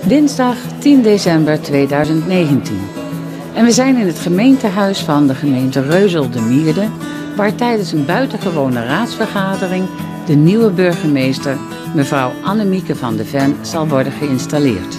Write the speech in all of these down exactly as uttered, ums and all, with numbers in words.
Dinsdag tien december tweeduizend negentien. En we zijn in het gemeentehuis van de gemeente Reuzel-De waar tijdens een buitengewone raadsvergadering de nieuwe burgemeester, mevrouw Annemieke van de Ven, zal worden geïnstalleerd.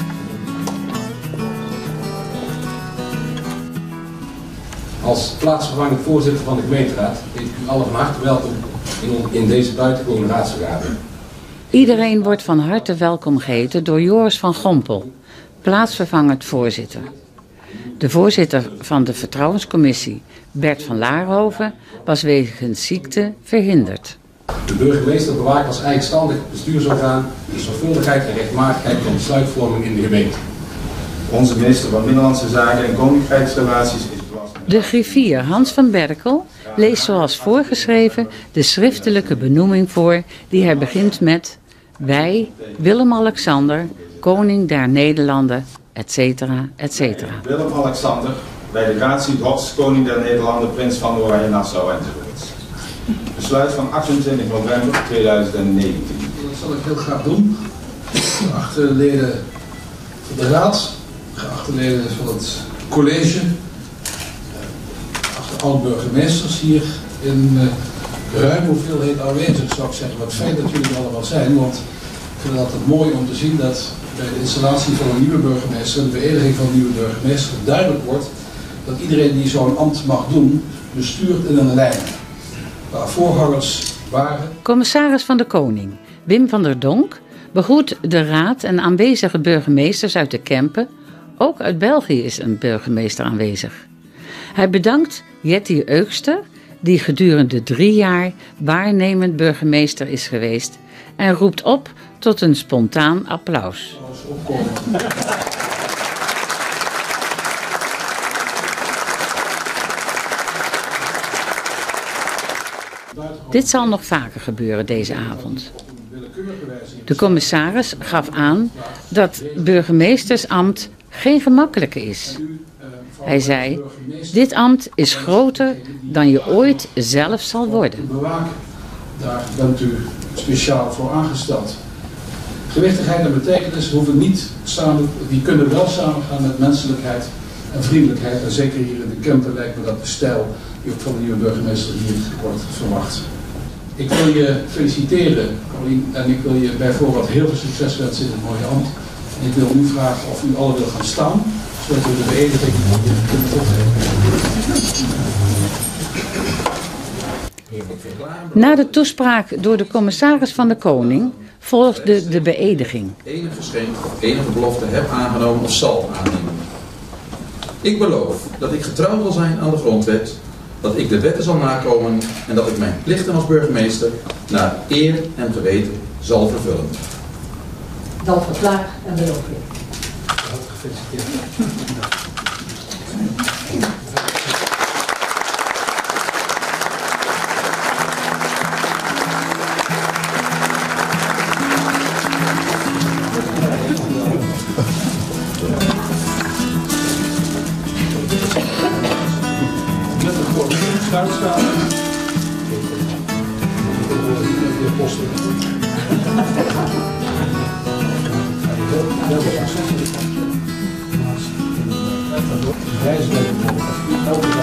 Als plaatsvervangend voorzitter van de gemeenteraad heet ik u allen van harte welkom in, in deze buitengewone raadsvergadering. Iedereen wordt van harte welkom geheten door Joris van Gompel, plaatsvervangend voorzitter. De voorzitter van de vertrouwenscommissie, Bert van Laarhoven, was wegens ziekte verhinderd. De burgemeester bewaakt als eigenstandig bestuursorgaan de zorgvuldigheid en rechtmatigheid van besluitvorming in de gemeente. Onze minister van Binnenlandse Zaken en Koninkrijksrelaties is... De griffier Hans van Berkel leest zoals voorgeschreven de schriftelijke benoeming voor die hij begint met wij, Willem-Alexander, koning der Nederlanden, et cetera, et cetera. Willem-Alexander, bij de gratie Horst, koning der Nederlanden, prins van Oranje-Nassau enzovoorts. Besluit van achtentwintig november tweeduizend negentien. Dat zal ik heel graag doen. Geachte leden van de raad, geachte leden van het college, geachte alle burgemeesters hier in uh, ruime hoeveelheid aanwezig, zou ik zeggen. Wat fijn dat jullie allemaal zijn, want ik vind het altijd mooi om te zien dat bij de installatie van een nieuwe burgemeester, de beëdiging van een nieuwe burgemeester, duidelijk wordt dat iedereen die zo'n ambt mag doen, bestuurt in een lijn. Waar voorgangers waren. Commissaris van de Koning, Wim van der Donk, begroet de raad en aanwezige burgemeesters uit de Kempen. Ook uit België is een burgemeester aanwezig. Hij bedankt Jetty Eugster, die gedurende drie jaar waarnemend burgemeester is geweest, en roept op tot een spontaan applaus. Dit zal nog vaker gebeuren deze avond. De commissaris gaf aan dat burgemeestersambt geen gemakkelijke is. Hij zei, dit ambt is groter dan je ooit zelf zal worden. Daar bent u speciaal voor aangesteld. Gewichtigheid en betekenis hoeven niet samen, die kunnen wel samengaan met menselijkheid en vriendelijkheid. En zeker hier in de Kempen lijkt me dat de stijl die ook van de nieuwe burgemeester hier wordt verwacht. Ik wil je feliciteren, Paulien, en ik wil je bij voorbaat heel veel succes wensen in het mooie ambt. En ik wil nu vragen of u allen wil gaan staan, zodat we de beëdiging kunnen opnemen. Na de toespraak door de commissaris van de Koning volgde de beëdiging. Enige geschenk of enige belofte heb aangenomen of zal aannemen. Ik beloof dat ik getrouw zal zijn aan de grondwet, dat ik de wetten zal nakomen en dat ik mijn plichten als burgemeester naar eer en geweten zal vervullen. Dan verklaar en beloof ik. Gefeliciteerd. Schuitstaan. De posten. Reizen bij de elke dag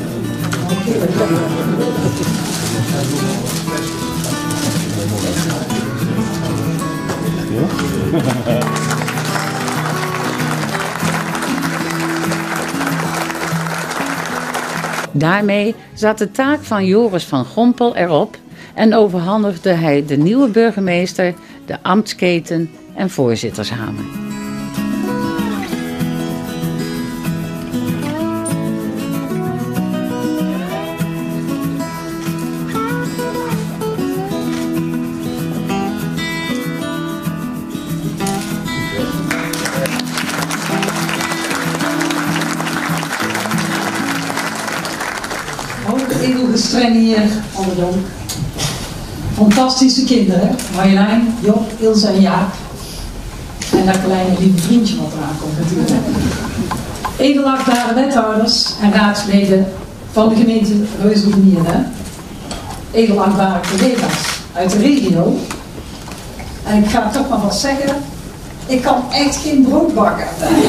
zitten. Daarmee zat de taak van Joris van Gompel erop en overhandigde hij de nieuwe burgemeester de ambtsketen en voorzittershamer. Strenge hier aan de Donk. Fantastische kinderen, Marjolein, Job, Ilse en Jaap. En dat kleine lieve vriendje wat eraan komt natuurlijk. Edelachtbare wethouders en raadsleden van de gemeente Reuzel-De Edelachtbare collega's uit de regio. En ik ga toch maar vast zeggen, Ik kan echt geen brood bakken.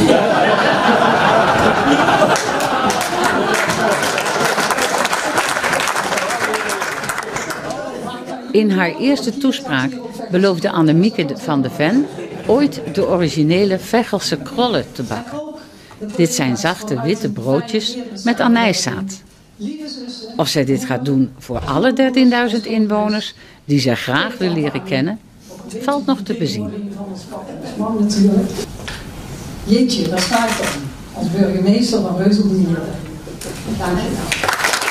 In haar eerste toespraak beloofde Annemieke van de Ven ooit de originele Veghelse krollen te bakken. Dit zijn zachte witte broodjes met anijszaad. Of zij dit gaat doen voor alle dertienduizend inwoners die zij graag wil leren kennen, valt nog te bezien. Jeetje, daar sta ik dan. Als burgemeester van Reuzel-de-Mierde. Dank je wel.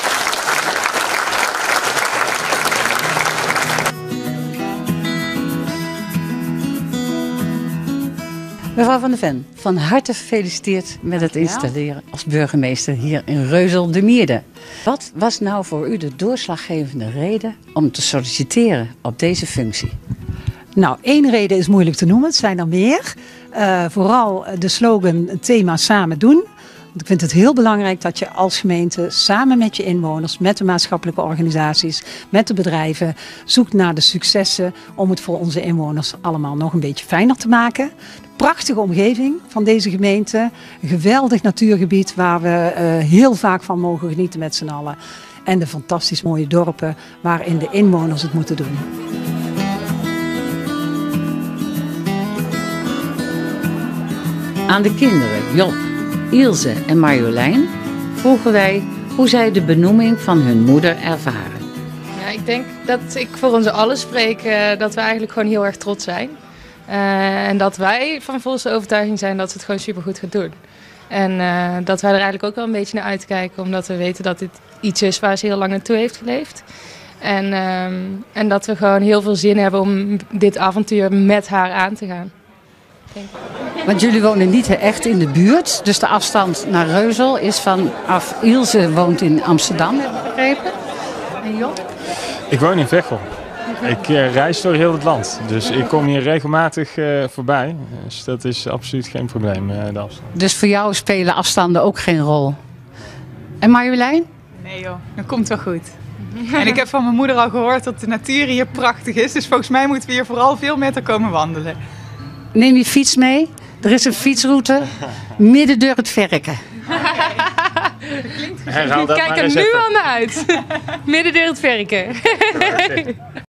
Mevrouw van de Ven, van harte gefeliciteerd met het installeren als burgemeester hier in Reuzel-de-Mierde. Wat was nou voor u de doorslaggevende reden om te solliciteren op deze functie? Nou, één reden is moeilijk te noemen, het zijn er meer. Uh, vooral de slogan, het thema samen doen. Want ik vind het heel belangrijk dat je als gemeente samen met je inwoners, met de maatschappelijke organisaties, met de bedrijven, zoekt naar de successen om het voor onze inwoners allemaal nog een beetje fijner te maken. De prachtige omgeving van deze gemeente, een geweldig natuurgebied waar we uh, heel vaak van mogen genieten met z'n allen. En de fantastisch mooie dorpen waarin de inwoners het moeten doen. Aan de kinderen Job, Ilse en Marjolein vroegen wij hoe zij de benoeming van hun moeder ervaren. Ja, ik denk dat ik voor ons allen spreek uh, dat we eigenlijk gewoon heel erg trots zijn. Uh, en dat wij van volste overtuiging zijn dat ze het gewoon supergoed gaat doen. En uh, dat wij er eigenlijk ook wel een beetje naar uitkijken, omdat we weten dat dit iets is waar ze heel lang naartoe heeft geleefd. En, uh, en dat we gewoon heel veel zin hebben om dit avontuur met haar aan te gaan. Want jullie wonen niet echt in de buurt, dus de afstand naar Reuzel is vanaf... Ilse woont in Amsterdam, heb ik begrepen. En Job? Ik woon in Veghel. Ik uh, reis door heel het land, dus ik kom hier regelmatig uh, voorbij. Dus dat is absoluut geen probleem, uh, de afstand. Dus voor jou spelen afstanden ook geen rol? En Marjolein? Nee joh, dat komt wel goed. En ik heb van mijn moeder al gehoord dat de natuur hier prachtig is, dus volgens mij moeten we hier vooral veel met haar komen wandelen. Neem je fiets mee. Er is een fietsroute midden door het Verken. Kijk er nu al naar uit. Midden door het Verken.